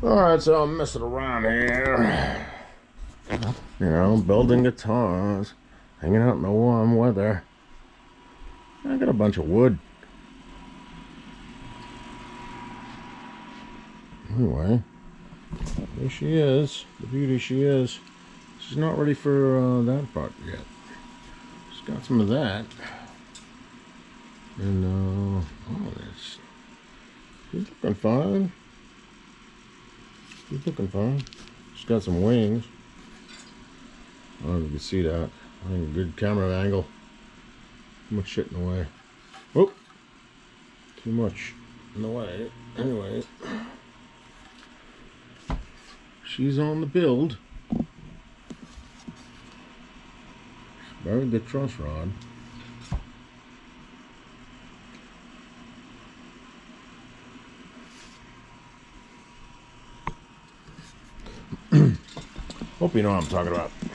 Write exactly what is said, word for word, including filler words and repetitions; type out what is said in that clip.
Alright, so I'm messing around here. You know, building guitars, hanging out in the warm weather. I got a bunch of wood. Anyway, there she is. The beauty she is. She's not ready for uh, that part yet. She's got some of that. And, uh, oh, that's, she's looking fine. She's looking fine. She's got some wings. I don't know if you can see that. I think a good camera angle. Too much shit in the way. Whoop! Too much in the way. Anyway. She's on the build. Buried the truss rod. Hope you know what I'm talking about.